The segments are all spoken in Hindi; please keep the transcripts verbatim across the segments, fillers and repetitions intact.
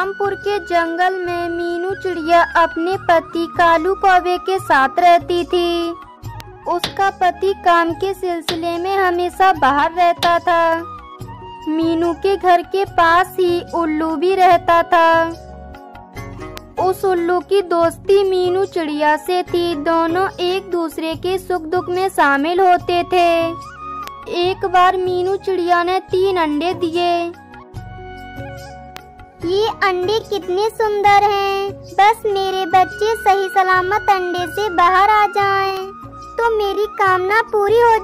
रामपुर के जंगल में मीनू चिड़िया अपने पति कालू कौवे के साथ रहती थी। उसका पति काम के सिलसिले में हमेशा बाहर रहता था। मीनू के घर के पास ही उल्लू भी रहता था। उस उल्लू की दोस्ती मीनू चिड़िया से थी। दोनों एक दूसरे के सुख दुख में शामिल होते थे। एक बार मीनू चिड़िया ने तीन अंडे दिए। ये अंडे कितने सुंदर हैं। बस मेरे बच्चे सही सलामत अंडे से बाहर आ जाएं, तो मेरी कामना पूरी हो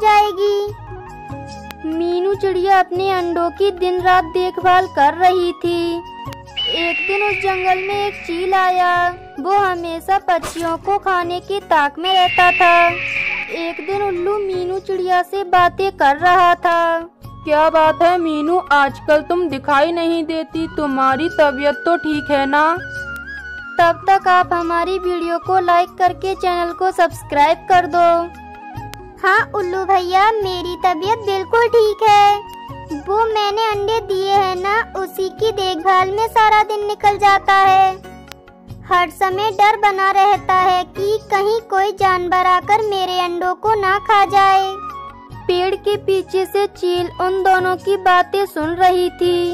जाएगी। मीनू चिड़िया अपने अंडों की दिन रात देखभाल कर रही थी। एक दिन उस जंगल में एक चील आया। वो हमेशा पक्षियों को खाने की ताक में रहता था। एक दिन उल्लू मीनू चिड़िया से बातें कर रहा था। क्या बात है मीनू, आजकल तुम दिखाई नहीं देती। तुम्हारी तबीयत तो ठीक है ना? तब तक आप हमारी वीडियो को लाइक करके चैनल को सब्सक्राइब कर दो। हाँ उल्लू भैया, मेरी तबीयत बिल्कुल ठीक है। वो मैंने अंडे दिए हैं ना, उसी की देखभाल में सारा दिन निकल जाता है। हर समय डर बना रहता है कि कहीं कोई जानवर आकर मेरे अंडों को ना खा जाए। पेड़ के पीछे से चील उन दोनों की बातें सुन रही थी।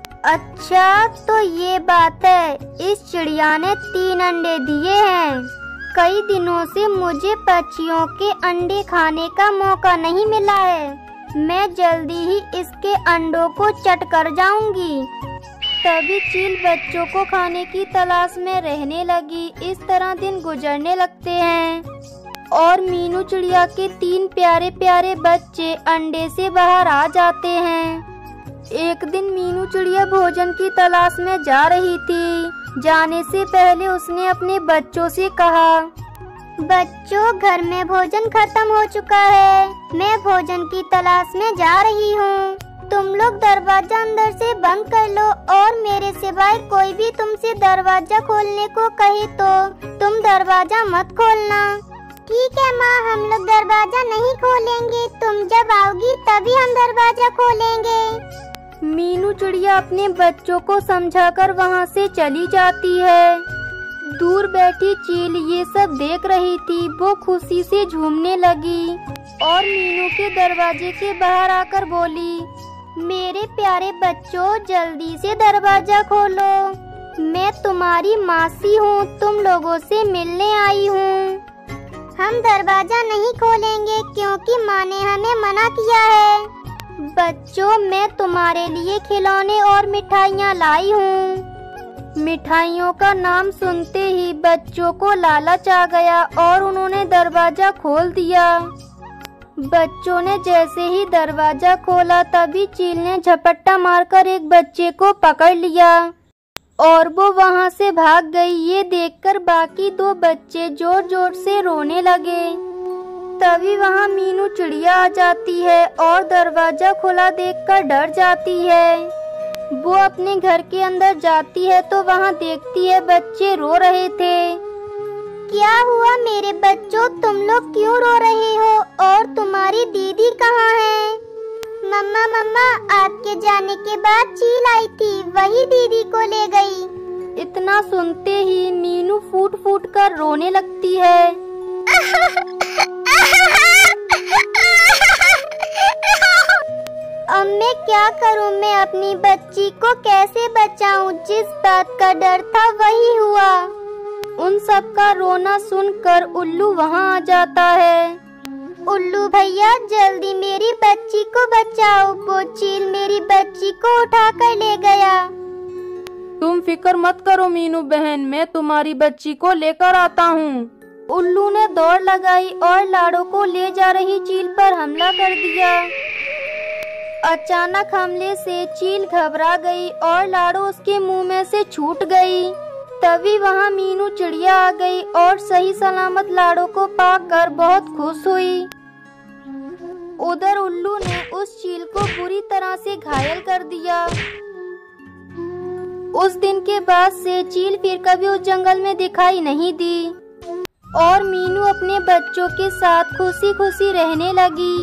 अच्छा तो ये बात है, इस चिड़िया ने तीन अंडे दिए हैं। कई दिनों से मुझे पक्षियों के अंडे खाने का मौका नहीं मिला है। मैं जल्दी ही इसके अंडों को चट कर जाऊंगी। तभी चील बच्चों को खाने की तलाश में रहने लगी। इस तरह दिन गुजरने लगते हैं और मीनू चिड़िया के तीन प्यारे प्यारे बच्चे अंडे से बाहर आ जाते हैं। एक दिन मीनू चिड़िया भोजन की तलाश में जा रही थी। जाने से पहले उसने अपने बच्चों से कहा, बच्चों घर में भोजन खत्म हो चुका है। मैं भोजन की तलाश में जा रही हूँ। तुम लोग दरवाजा अंदर से बंद कर लो और मेरे सिवाय कोई भी तुमसे दरवाजा खोलने को कहे तो तुम दरवाजा मत खोलना। ठीक है माँ, हम लोग दरवाजा नहीं खोलेंगे। तुम जब आओगी तभी हम दरवाजा खोलेंगे। मीनू चिड़िया अपने बच्चों को समझाकर वहाँ से चली जाती है। दूर बैठी चील ये सब देख रही थी। वो खुशी से झूमने लगी और मीनू के दरवाजे के बाहर आकर बोली, मेरे प्यारे बच्चों जल्दी से दरवाजा खोलो। मैं तुम्हारी मासी हूँ, तुम लोगों से मिलने आई हूँ। हम दरवाजा नहीं खोलेंगे क्योंकि माँ ने हमें मना किया है। बच्चों मैं तुम्हारे लिए खिलौने और मिठाइयाँ लाई हूँ। मिठाइयों का नाम सुनते ही बच्चों को लालच आ गया और उन्होंने दरवाजा खोल दिया। बच्चों ने जैसे ही दरवाजा खोला तभी चील ने झपट्टा मारकर एक बच्चे को पकड़ लिया और वो वहां से भाग गई। ये देखकर बाकी दो बच्चे जोर जोर से रोने लगे। तभी वहां मीनू चिड़िया आ जाती है और दरवाजा खुला देखकर डर जाती है। वो अपने घर के अंदर जाती है तो वहाँ देखती है बच्चे रो रहे थे। क्या हुआ मेरे बच्चों, तुम लोग क्यों रो रहे हो और तुम्हारी दीदी कहाँ है? मम्मा मम्मा आपके जाने के बाद चील आई थी, वही दीदी को ले गई। इतना सुनते ही मीनू फूट फूट कर रोने लगती है। अब मैं क्या करूं, मैं अपनी बच्ची को कैसे बचाऊं? जिस बात का डर था वही हुआ। उन सब का रोना सुनकर उल्लू वहां आ जाता है। उल्लू भैया जल्दी मेरी बच्ची को बचाओ, वो चील मेरी बच्ची को उठा कर ले गया। तुम फिक्र मत करो मीनू बहन, मैं तुम्हारी बच्ची को लेकर आता हूँ। उल्लू ने दौड़ लगाई और लाड़ो को ले जा रही चील पर हमला कर दिया। अचानक हमले से चील घबरा गई और लाड़ो उसके मुंह में से छूट गई। तभी वहां मीनू चिड़िया आ गई और सही सलामत लाड़ो को पाकर बहुत खुश हुई। उधर उल्लू ने उस चील को बुरी तरह से घायल कर दिया। उस दिन के बाद से चील फिर कभी उस जंगल में दिखाई नहीं दी और मीनू अपने बच्चों के साथ खुशी खुशी रहने लगी।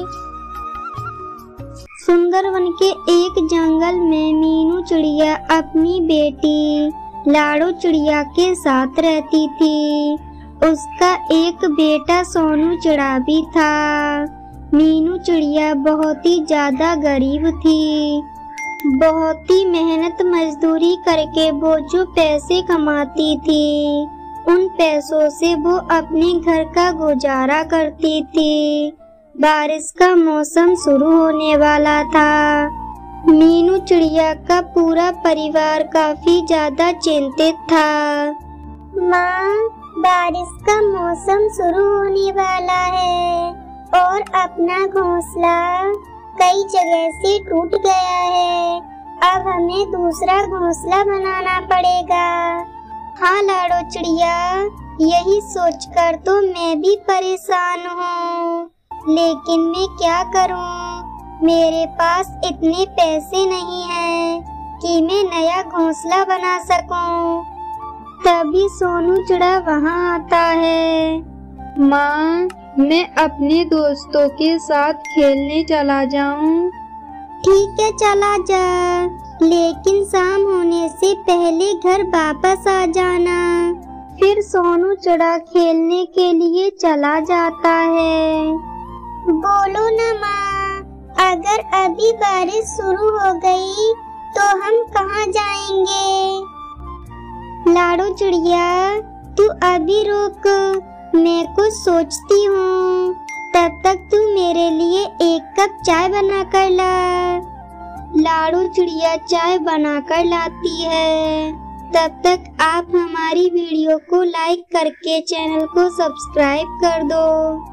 सुंदरवन के एक जंगल में मीनू चिड़िया अपनी बेटी लाडो चिड़िया के साथ रहती थी। उसका एक बेटा सोनू चिड़ा भी था। मीनू चिड़िया बहुत ही ज्यादा गरीब थी। बहुत ही मेहनत मजदूरी करके वो जो पैसे कमाती थी, उन पैसों से वो अपने घर का गुजारा करती थी। बारिश का मौसम शुरू होने वाला था। मीनू चिड़िया का पूरा परिवार काफी ज्यादा चिंतित था। माँ, बारिश का मौसम शुरू होने वाला है और अपना घोंसला कई जगह से टूट गया है। अब हमें दूसरा घोंसला बनाना पड़ेगा। हाँ लाडो चिड़िया, यही सोचकर तो मैं भी परेशान हूँ, लेकिन मैं क्या करूँ? मेरे पास इतने पैसे नहीं हैं कि मैं नया घोंसला बना सकूँ। तभी सोनू चिड़ा वहाँ आता है। माँ, मैं अपने दोस्तों के साथ खेलने चला जाऊं? ठीक है, चला जा, लेकिन शाम होने से पहले घर वापस आ जाना। फिर सोनू चिड़ा खेलने के लिए चला जाता है। बोलो ना माँ, अगर अभी बारिश शुरू हो गई तो हम कहाँ जाएंगे? लाडो चिड़िया, तू अभी रुक, मैं कुछ सोचती हूँ। तब तक तू मेरे लिए एक कप चाय बना कर ला। लाडो चिड़िया चाय बनाकर लाती है। तब तक आप हमारी वीडियो को लाइक करके चैनल को सब्सक्राइब कर दो।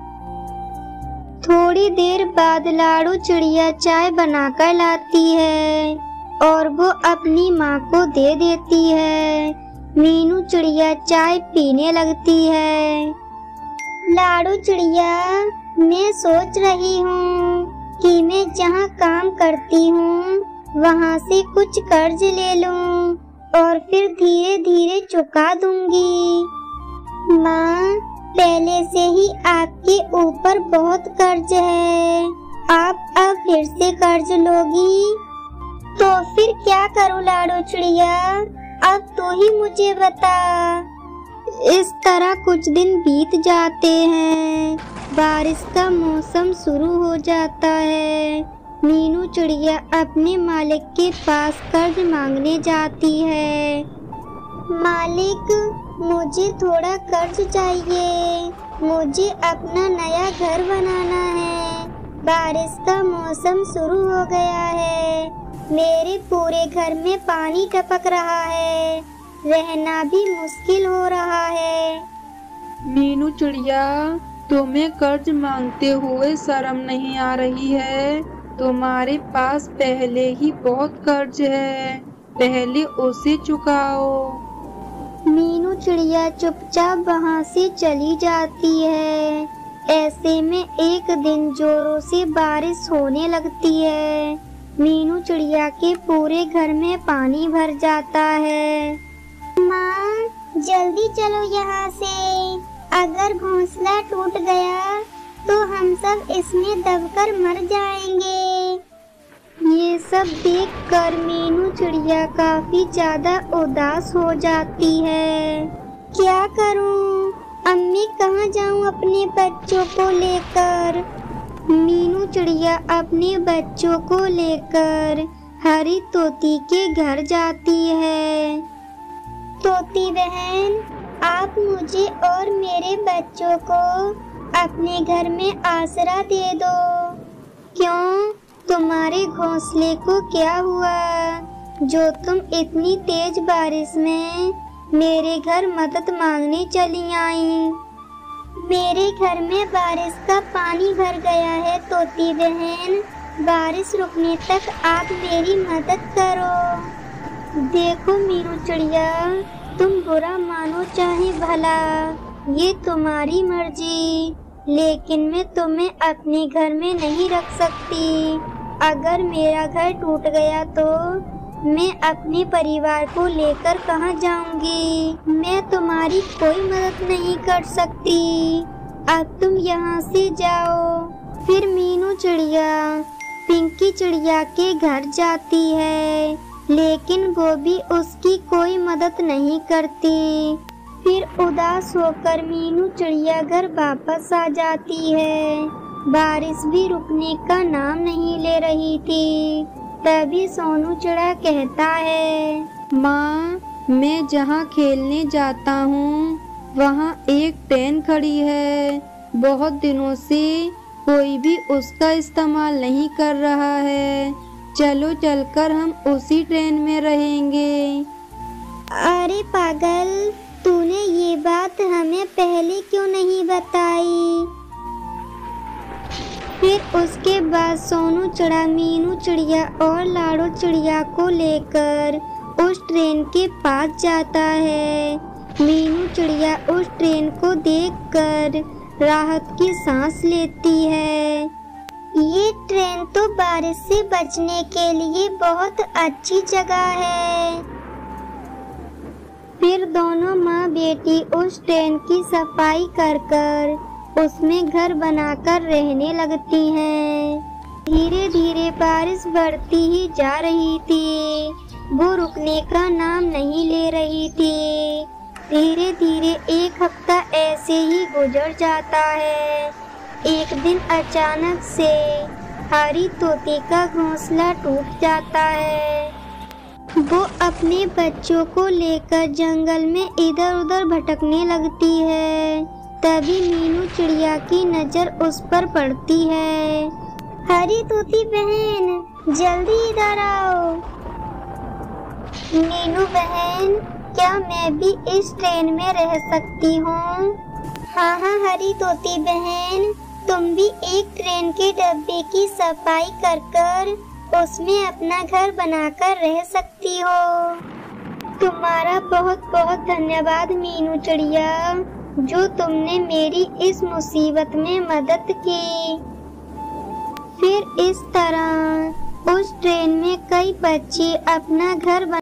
थोड़ी देर बाद लाडो चिड़िया चाय बनाकर लाती है और वो अपनी माँ को दे देती है। मीनू चिड़िया चाय पीने लगती है। लाडो चिड़िया, मैं सोच रही हूँ कि मैं जहाँ काम करती हूँ वहाँ से कुछ कर्ज ले लूँ और फिर धीरे धीरे चुका दूंगी। माँ, पहले से ही आपके ऊपर बहुत कर्ज है, आप अब फिर से कर्ज लोगी? तो फिर क्या करूँ लाडो चिड़िया, अब तू ही मुझे बता। इस तरह कुछ दिन बीत जाते हैं। बारिश का मौसम शुरू हो जाता है। मीनू चिड़िया अपने मालिक के पास कर्ज मांगने जाती है। मालिक, मुझे थोड़ा कर्ज चाहिए। मुझे अपना नया घर बनाना है। बारिश का मौसम शुरू हो गया है। मेरे पूरे घर में पानी टपक रहा है। रहना भी मुश्किल हो रहा है। मीनू चिड़िया, तुम्हें कर्ज मांगते हुए शर्म नहीं आ रही है? तुम्हारे पास पहले ही बहुत कर्ज है, पहले उसे चुकाओ। मीनू चिड़िया चुपचाप वहाँ से चली जाती है। ऐसे में एक दिन जोरों से बारिश होने लगती है। मीनू चिड़िया के पूरे घर में पानी भर जाता है। माँ, जल्दी चलो यहाँ से। अगर घोंसला टूट गया तो हम सब इसमें दबकर मर जाएंगे। ये सब देखकर मीनू चिड़िया काफी ज्यादा उदास हो जाती है। क्या करूं? अब मैं कहाँ जाऊं अपने बच्चों को लेकर? मीनू चिड़िया अपने बच्चों को लेकर हरी तोती के घर जाती है। तोती बहन, आप मुझे और मेरे बच्चों को अपने घर में आसरा दे दो। क्यों? तुम्हारे घोंसले को क्या हुआ जो तुम इतनी तेज बारिश में मेरे घर मदद मांगने चली आई? मेरे घर में बारिश का पानी भर गया है तोती बहन। बारिश रुकने तक आप मेरी मदद करो। देखो मीनू चिड़िया, तुम बुरा मानो चाहे भला, ये तुम्हारी मर्जी, लेकिन मैं तुम्हें अपने घर में नहीं रख सकती। अगर मेरा घर टूट गया तो मैं अपने परिवार को लेकर कहाँ जाऊंगी? मैं तुम्हारी कोई मदद नहीं कर सकती। अब तुम यहाँ से जाओ। फिर मीनू चिड़िया पिंकी चिड़िया के घर जाती है। लेकिन वो भी उसकी कोई मदद नहीं करती। फिर उदास होकर मीनू चिड़ियाघर वापस आ जाती है। बारिश भी रुकने का नाम नहीं ले रही थी। तभी सोनू चिड़ा कहता है, माँ, मैं जहाँ खेलने जाता हूँ वहाँ एक ट्रेन खड़ी है। बहुत दिनों से कोई भी उसका इस्तेमाल नहीं कर रहा है। चलो चलकर हम उसी ट्रेन में रहेंगे। अरे पागल, तूने ये बात हमें पहले क्यों नहीं बताई? फिर उसके बाद सोनू चिड़ा मीनू चिड़िया और लाडो चिड़िया को लेकर उस ट्रेन के पास जाता है। मीनू चिड़िया उस ट्रेन को देखकर राहत की सांस लेती है। ये ट्रेन तो बारिश से बचने के लिए बहुत अच्छी जगह है। फिर दोनों माँ बेटी उस ट्रेन की सफाई कर कर उसमें घर बनाकर रहने लगती हैं। धीरे धीरे बारिश बढ़ती ही जा रही थी। वो रुकने का नाम नहीं ले रही थी। धीरे धीरे एक हफ्ता ऐसे ही गुजर जाता है। एक दिन अचानक से हरी तोते का घोंसला टूट जाता है। वो अपने बच्चों को लेकर जंगल में इधर उधर भटकने लगती है। तभी मीनू चिड़िया की नजर उस पर पड़ती है। हरी तोती बहन, जल्दी इधर आओ। मीनू बहन, क्या मैं भी इस ट्रेन में रह सकती हूँ? हाँ हाँ हरी तोती बहन, तुम भी एक ट्रेन के डब्बे की सफाई कर कर उसमें अपना घर बनाकर रह सकती हो। तुम्हारा बहुत बहुत धन्यवाद मीनू चिड़िया, जो तुमने मेरी इस मुसीबत में मदद की। फिर इस तरह उस ट्रेन में कई बच्चे अपना घर बना